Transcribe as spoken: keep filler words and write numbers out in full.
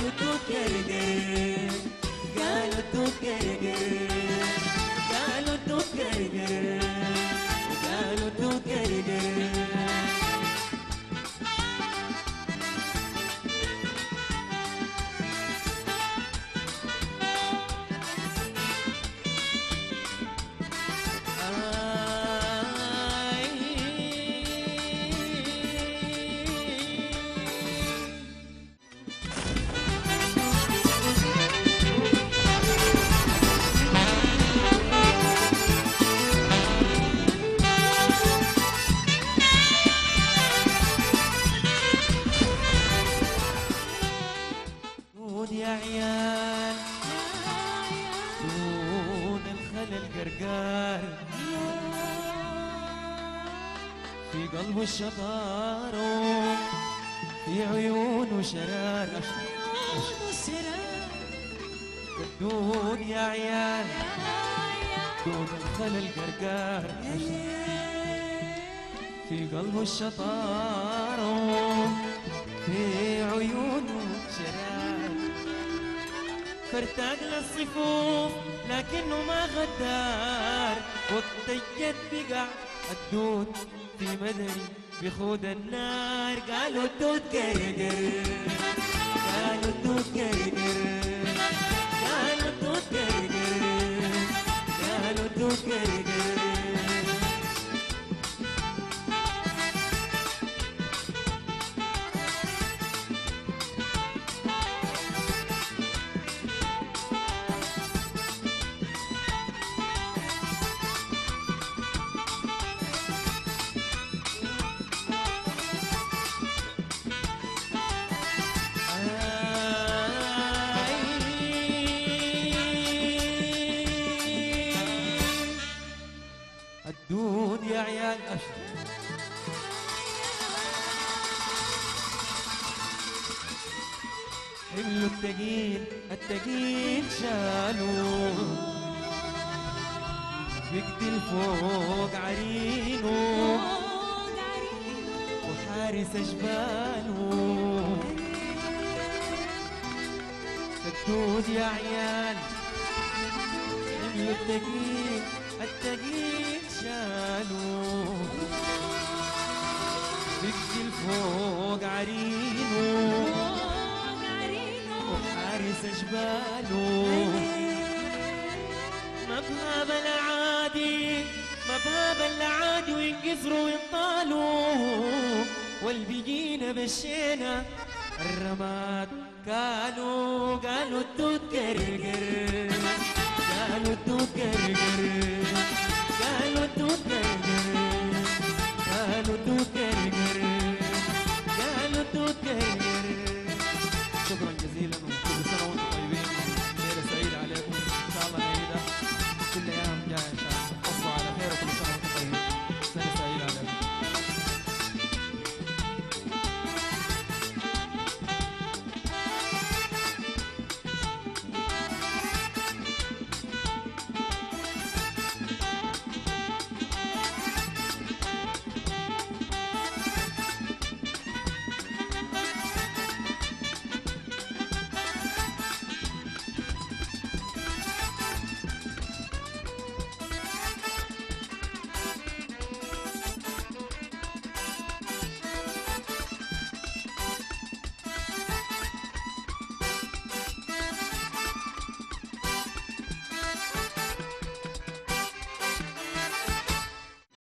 قالوا توت كرقر، قالوا توت كرقر، قالوا توت كرقر، قالوا توت كرقر. يا عيال دون الخل القرقار في قلبه الشطار في عيونه شرار دون يا عيال دون الخل القرقار في قلبه الشطار في عيونه شرار فارتاق للصفوف لكنه ما غدار وقت الجد بقع الدود في مدري بخود النار قالوا الدود كرقر قالوا الدود كرقر قالوا الدود كرقر قالوا الدود كرقر. الدود يا عيال أشرف حملوا التقيل التقيل شالوا يقتل فوق عرينه وحارس أجبانه الدود يا عيال حملوا التقيل التقيل شالوا بيقتل فوق عرينه وحارس أجباله مبهاب العادي مبهاب العادي وينكسروا وينطالوا والبيجينا بشينا الرماد قالوا قالوا التوت كرقر